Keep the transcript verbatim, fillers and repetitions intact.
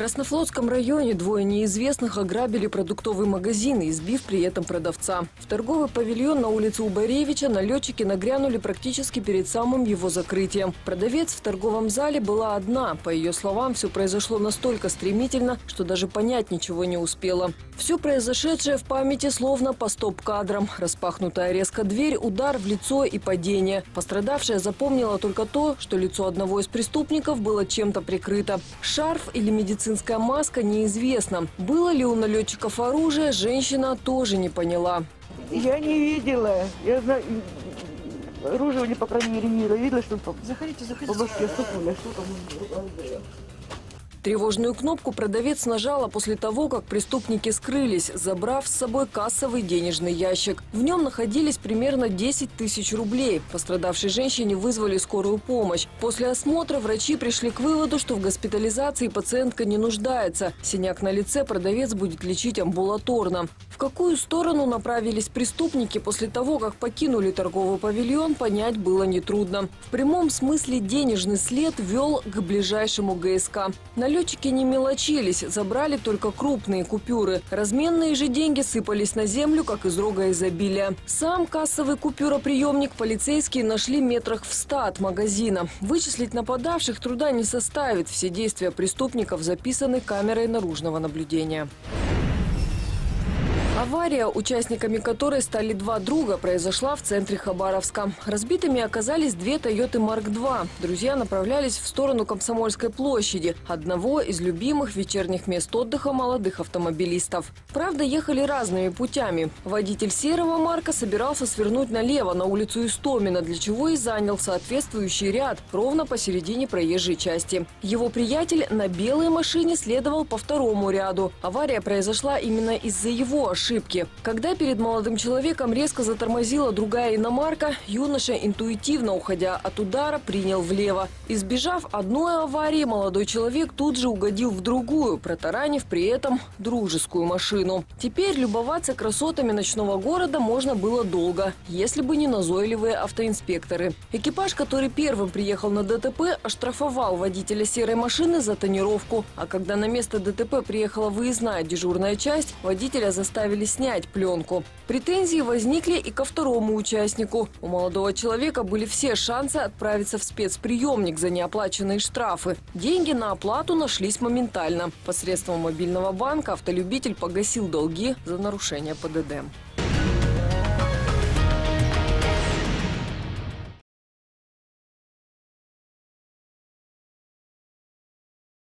Краснофлотском районе двое неизвестных ограбили продуктовый магазин, избив при этом продавца. В торговый павильон на улице Убаревича налетчики нагрянули практически перед самым его закрытием. Продавец в торговом зале была одна. По ее словам, все произошло настолько стремительно, что даже понять ничего не успела. Все произошедшее в памяти словно по стоп-кадрам. Распахнутая резко дверь, удар в лицо и падение. Пострадавшая запомнила только то, что лицо одного из преступников было чем-то прикрыто. Шарф или медицинский Медицинская маска неизвестно. Было ли у налетчиков оружие, женщина тоже не поняла. Я не видела. Я знаю, оружие мне, по крайней мере, не видела, что по, заходите, заходите. По башке стукнули, что там. Тревожную кнопку продавец нажала после того, как преступники скрылись, забрав с собой кассовый денежный ящик. В нем находились примерно десять тысяч рублей. Пострадавшей женщине вызвали скорую помощь. После осмотра врачи пришли к выводу, что в госпитализации пациентка не нуждается. Синяк на лице продавец будет лечить амбулаторно. В какую сторону направились преступники после того, как покинули торговый павильон, понять было нетрудно. В прямом смысле денежный след вел к ближайшему ГСК. Налетчики не мелочились, забрали только крупные купюры. Разменные же деньги сыпались на землю, как из рога изобилия. Сам кассовый купюроприемник полицейские нашли метрах в ста от магазина. Вычислить нападавших труда не составит. Все действия преступников записаны камерой наружного наблюдения. Авария, участниками которой стали два друга, произошла в центре Хабаровска. Разбитыми оказались две «Тойоты Марк-два». Друзья направлялись в сторону Комсомольской площади, одного из любимых вечерних мест отдыха молодых автомобилистов. Правда, ехали разными путями. Водитель серого Марка собирался свернуть налево на улицу Истомина, для чего и занял соответствующий ряд ровно посередине проезжей части. Его приятель на белой машине следовал по второму ряду. Авария произошла именно из-за его ошибки. Когда перед молодым человеком резко затормозила другая иномарка, юноша, интуитивно уходя от удара, принял влево. Избежав одной аварии, молодой человек тут же угодил в другую, протаранив при этом дружескую машину. Теперь любоваться красотами ночного города можно было долго, если бы не назойливые автоинспекторы. Экипаж, который первым приехал на ДТП, оштрафовал водителя серой машины за тонировку. А когда на место ДТП приехала выездная дежурная часть, водителя заставили снять пленку. Претензии возникли и ко второму участнику. У молодого человека были все шансы отправиться в спецприемник за неоплаченные штрафы. Деньги на оплату нашлись моментально. Посредством мобильного банка автолюбитель погасил долги за нарушение ПДД.